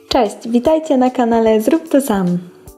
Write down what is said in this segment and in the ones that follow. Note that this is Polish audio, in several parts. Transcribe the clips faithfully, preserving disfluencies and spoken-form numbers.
Cześć, witajcie na kanale Zrób to sam.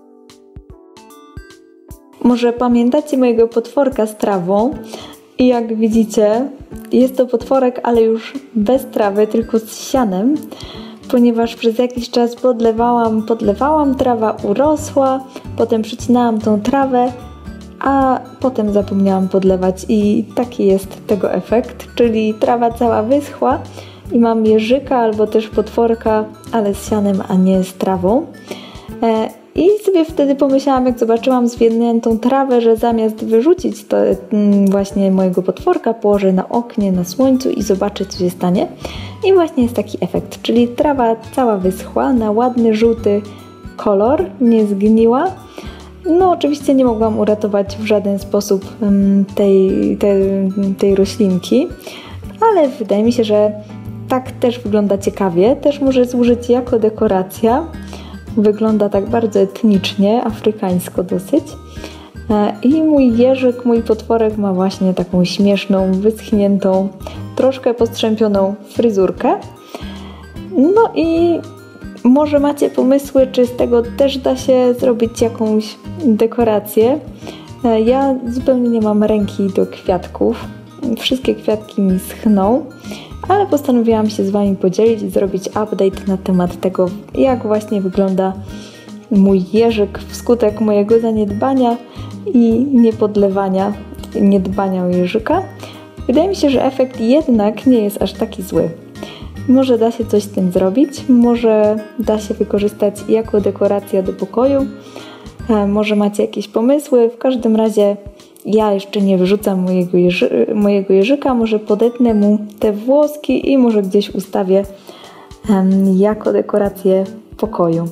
Może pamiętacie mojego potworka z trawą? I jak widzicie, jest to potworek, ale już bez trawy, tylko z sianem, ponieważ przez jakiś czas podlewałam, podlewałam, trawa urosła, potem przycinałam tą trawę, a potem zapomniałam podlewać i taki jest tego efekt, czyli trawa cała wyschła i mam jeżyka albo też potworka, ale z sianem, a nie z trawą. E, I sobie wtedy pomyślałam, jak zobaczyłam zwiędniętą trawę, że zamiast wyrzucić to mm, właśnie mojego potworka, położę na oknie, na słońcu i zobaczę, co się stanie. I właśnie jest taki efekt, czyli trawa cała wyschła na ładny, żółty kolor, nie zgniła. No oczywiście nie mogłam uratować w żaden sposób um, tej, tej, tej roślinki, ale wydaje mi się, że tak też wygląda ciekawie, też może służyć jako dekoracja. Wygląda tak bardzo etnicznie, afrykańsko dosyć. I mój jeżyk, mój potworek ma właśnie taką śmieszną, wyschniętą, troszkę postrzępioną fryzurkę. No i może macie pomysły, czy z tego też da się zrobić jakąś dekorację. Ja zupełnie nie mam ręki do kwiatków. Wszystkie kwiatki mi schną, ale postanowiłam się z Wami podzielić i zrobić update na temat tego, jak właśnie wygląda mój jeżyk wskutek mojego zaniedbania i niepodlewania, niedbania o jeżyka. Wydaje mi się, że efekt jednak nie jest aż taki zły. Może da się coś z tym zrobić, może da się wykorzystać jako dekoracja do pokoju, może macie jakieś pomysły. W każdym razie ja jeszcze nie wyrzucam mojego, jeży, mojego jeżyka, może podetnę mu te włoski i może gdzieś ustawię um, jako dekorację pokoju.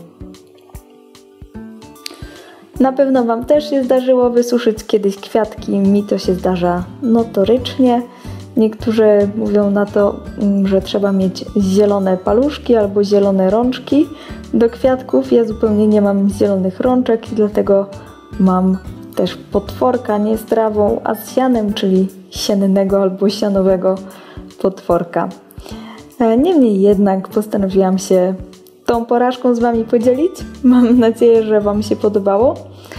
Na pewno Wam też się zdarzyło wysuszyć kiedyś kwiatki, mi to się zdarza notorycznie. Niektórzy mówią na to, że trzeba mieć zielone paluszki albo zielone rączki do kwiatków. Ja zupełnie nie mam zielonych rączek i dlatego mam też potworka nie z trawą, a z sianem, czyli siennego albo sianowego potworka. Niemniej jednak postanowiłam się tą porażką z Wami podzielić. Mam nadzieję, że Wam się podobało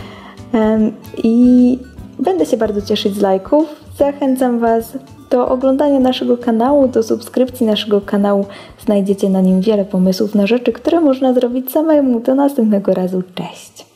i będę się bardzo cieszyć z lajków. Zachęcam Was do oglądania naszego kanału, do subskrypcji naszego kanału. Znajdziecie na nim wiele pomysłów na rzeczy, które można zrobić samemu. Do następnego razu. Cześć!